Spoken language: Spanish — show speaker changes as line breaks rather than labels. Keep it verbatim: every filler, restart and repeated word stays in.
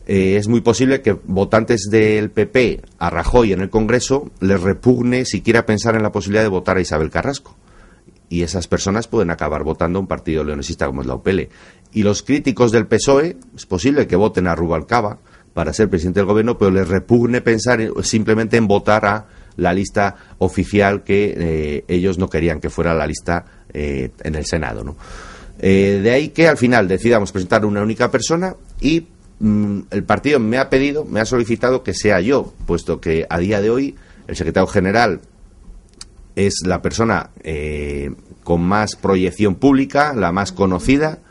eh, es muy posible que votantes del P P a Rajoy en el Congreso les repugne siquiera pensar en la posibilidad de votar a Isabel Carrasco. Y esas personas pueden acabar votando a un partido leonesista como es la U P L. Y los críticos del P S O E, es posible que voten a Rubalcaba para ser presidente del gobierno, pero les repugne pensar simplemente en votar a la lista oficial que eh, ellos no querían que fuera la lista eh, en el Senado, ¿no? Eh, de ahí que al final decidamos presentar una única persona y mm, el partido me ha pedido, me ha solicitado que sea yo, puesto que a día de hoy el secretario general es la persona eh, con más proyección pública, la más conocida,